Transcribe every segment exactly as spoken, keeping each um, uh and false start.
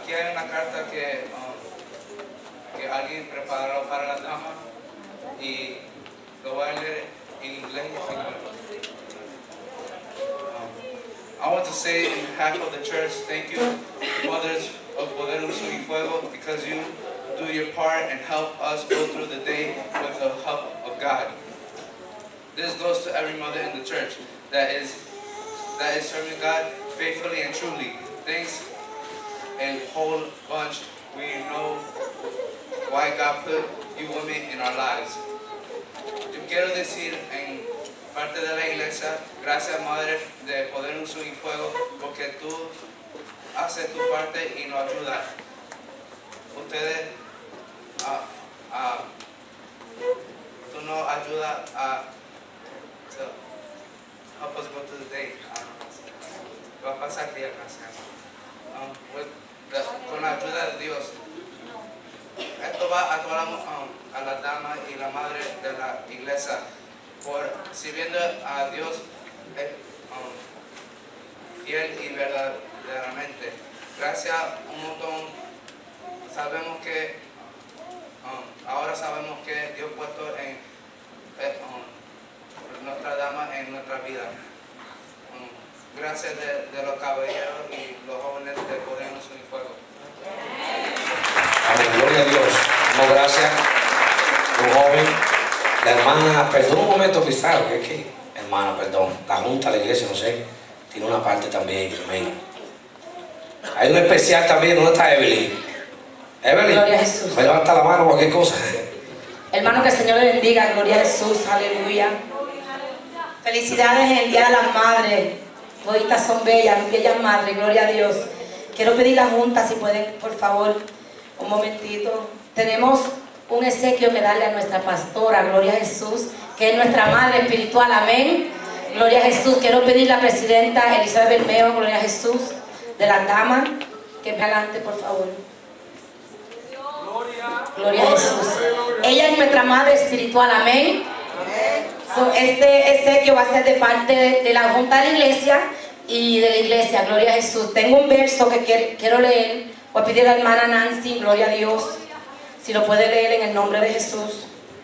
aquí hay una carta que, um, que alguien preparó para las damas y lo voy a leer en inglés y español. Um, I want to say in behalf of the church, thank you, mothers of Poder Uso y Fuego, because you do your part and help us go through the day with the help of God. This goes to every mother in the church that is that is serving God faithfully and truly. Thanks and whole bunch. We know why God put you women in our lives. Yo quiero decir en parte de la iglesia, gracias Madre de Poder Uso y Fuego, porque tú haces tu parte y nos ayudas. Ustedes, uh, uh, tú nos ayudas a to help us go through the day. Va a pasar día, gracias. Um, with the, con la ayuda de Dios. Esto va a todas um, a las damas y la madre de la iglesia por sirviendo a Dios eh, um, fiel y verdaderamente. Gracias un montón. Sabemos que um, ahora sabemos que Dios puesto en eh, um, nuestra dama en nuestra vida. Um, gracias de, de los caballeros y los jóvenes de Poder Uso y Fuego. Amén, gloria a Dios. No, gracias. Un joven, la hermana, perdón un momento quizás, que es que, hermana, perdón, la junta, la iglesia, no sé, tiene una parte también, amén. Hay un especial también, ¿dónde está Evelyn? Evelyn, gloria a Jesús. me levanta la mano o cualquier cosa. Hermano, que el Señor le bendiga, gloria a Jesús, aleluya. Felicidades en el Día de las Madres. Toditas son bellas, bellas madres, gloria a Dios. Quiero pedir la junta, si pueden, por favor, un momentito. Tenemos un exequio que darle a nuestra pastora, gloria a Jesús, que es nuestra madre espiritual, amén. Gloria a Jesús. Quiero pedir la presidenta Elizabeth Bermeo, gloria a Jesús, de la dama, que me adelante, por favor. Gloria a Jesús. Ella es nuestra madre espiritual, amén. So, este exequio va a ser de parte de, de la Junta de la Iglesia y de la Iglesia, gloria a Jesús. Tengo un verso que quiero, quiero leer. Voy a pedir a la hermana Nancy, gloria a Dios, si lo puede leer en el nombre de Jesús.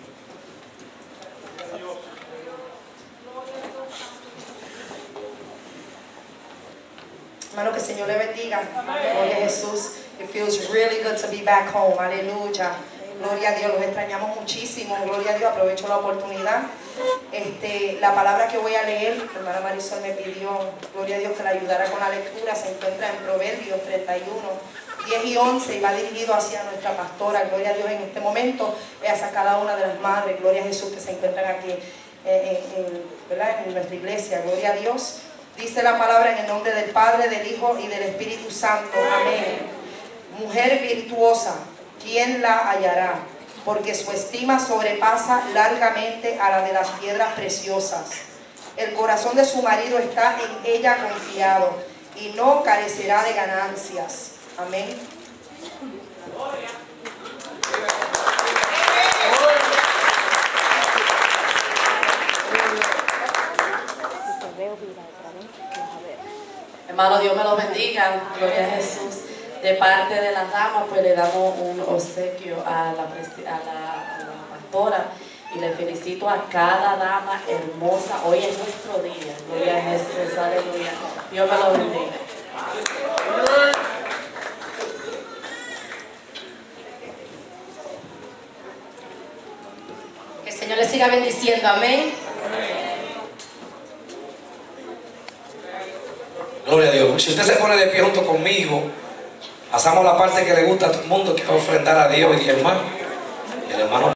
Hermano, que el Señor le bendiga. Gloria a Jesús. It feels really good to be back home. Aleluya. Gloria a Dios, los extrañamos muchísimo. Gloria a Dios, aprovecho la oportunidad. Este, la palabra que voy a leer, la hermana Marisol me pidió, gloria a Dios, que la ayudara con la lectura. Se encuentra en Proverbios treinta y uno, diez y once y va dirigido hacia nuestra pastora. Gloria a Dios en este momento, hacia cada una de las madres. Gloria a Jesús que se encuentran aquí eh, en, en, ¿verdad? en nuestra iglesia. Gloria a Dios. Dice la palabra en el nombre del Padre, del Hijo y del Espíritu Santo. Amén. Mujer virtuosa, ¿quién la hallará? Porque su estima sobrepasa largamente a la de las piedras preciosas. El corazón de su marido está en ella confiado y no carecerá de ganancias. Amén. Hermano, Dios me lo bendiga. Gloria a Jesús. De parte de las damas, pues le damos un obsequio a la, a la, a la pastora y le felicito a cada dama hermosa. Hoy es nuestro día. Gloria a Jesús, aleluya. Dios me lo bendiga. Que el Señor le siga bendiciendo. Amén. Gloria a Dios. Si usted se pone de pie junto conmigo, pasamos la parte que le gusta a todo el mundo, que es ofrendar a Dios y el hermano. Y el hermano